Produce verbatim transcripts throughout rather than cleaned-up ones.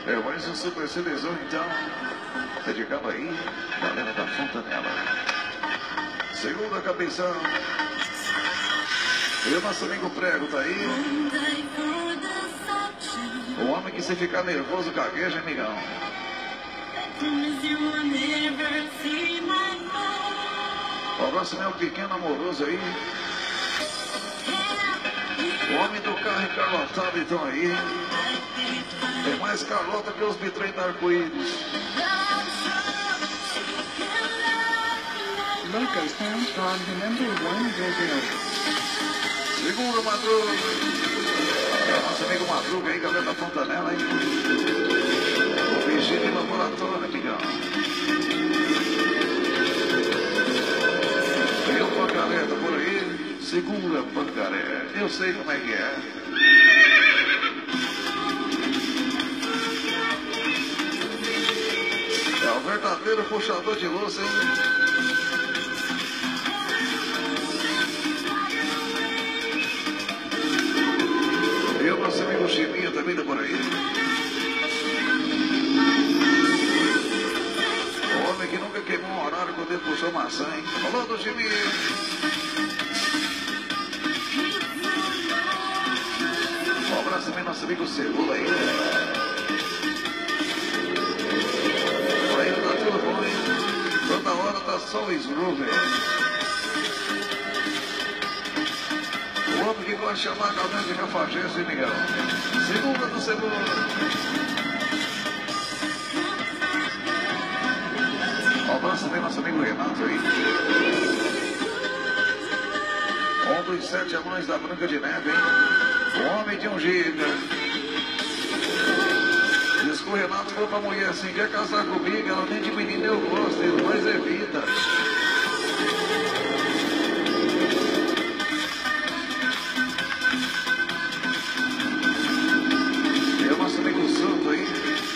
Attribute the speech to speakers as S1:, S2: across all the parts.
S1: É mais um super seleção, então. Dedicado aí, galera da Fontanela. Segunda cabeção. E o nosso amigo Prego tá aí. O homem que se ficar nervoso cagueja, amigão. O próximo é o pequeno amoroso aí. O homem do carro encarlotado então aí. Tem mais carlota que os bitrem da arco-íris.
S2: Lucas Armstrong, the number one Brazil.
S1: Segura, Madruga. Nosso amigo Madruga aí, galera da Fontanela, hein? O bichinho de laboratório, amigão. Tem o Pancaré, tá por aí. Segura, Pancaré. Eu sei como é que é. É o verdadeiro puxador de luz, hein? E o nosso amigo Chiminho também tá por aí. O homem que nunca queimou um horário quando ele puxou maçã, hein? Falou do Chiminho. Um abraço também nosso amigo Cebola aí. Aí tá tudo bom, hein? Toda hora tá só o Sgroove. O homem que gosta de chamar a galera de cafajeste, hein, Miguel? Segunda do Cebola. Um abraço também nosso amigo Renato aí. Um dos sete anões da Branca de Neve, hein? O homem de um giga. Diz que o Renato falou pra mulher assim, quer casar comigo? Ela nem de menino eu gosto, mas evita. E o nosso amigo Santo aí.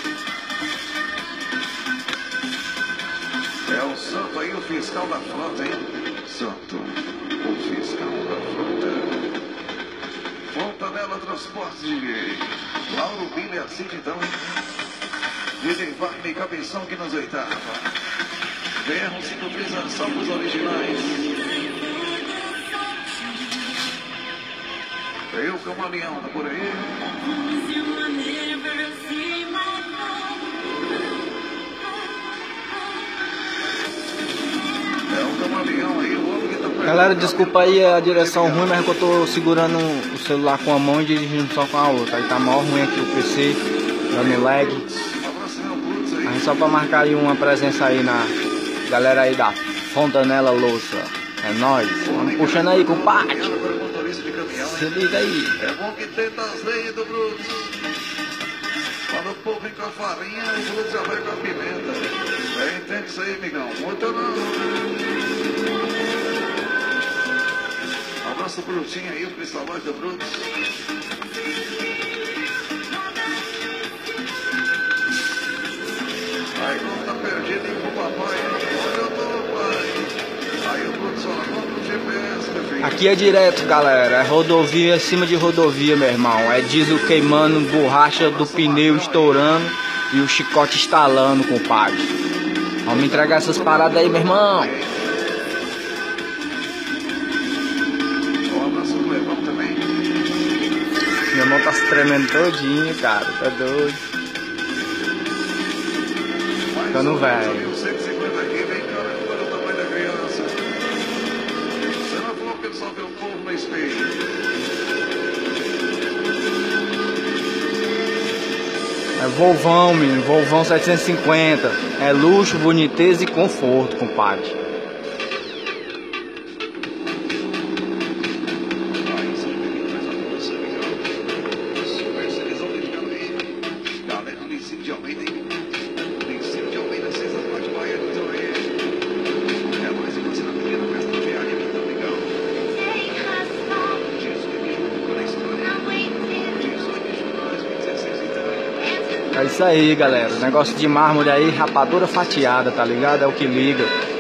S1: É o Santo aí, o fiscal da frota, hein? Santo, o fiscal da frota. Fontanela Transportes de Lauro Bilha City, então, hein? D J Wagner Cabeção que nos oitava. V R cinco três salvos originais. Eu, Camaleão, tá por aí. É o Camaleão aí, o homem que tá por.
S3: Galera, desculpa aí a direção ruim, mas é que eu tô segurando o celular com a mão e dirigindo só com a outra. Aí tá mó ruim aqui o P C, dando lag. Mas só pra marcar aí uma presença aí na galera aí da Fontanela Louça. É nóis. Vamos puxando aí com o pátio. Se liga aí.
S1: É bom que tem das leias do Bruto. Quando o povo vem com a farinha, o Bruto já vai com a pimenta. É, entende isso aí, amigão? Muito não. Um abraço pro Brutinho aí, o cristalóide do Bruto. Aí quando tá perdido, liga pro papai. Onde eu tô, pai? Aí o Bruto só conta o G P S, meu filho.
S3: Aqui é direto, galera. É rodovia, acima de rodovia, meu irmão. É diesel queimando, borracha do pneu estourando e o chicote estalando, compadre. Vamos entregar essas paradas aí, meu irmão.
S1: Um abraço pro Levão também.
S3: Minha mão tá se tremendo todinho, cara. Tá doido. Ficando velho.
S1: cento e cinquenta aqui, vem cá, olha o tamanho da criança. Você não falou que ele só vê o povo no espelho.
S3: É Volvão, menino. Volvão setecentos e cinquenta. É luxo, boniteza e conforto, compadre. É isso aí, galera. Negócio de mármore aí, rapadura fatiada, tá ligado? É o que liga.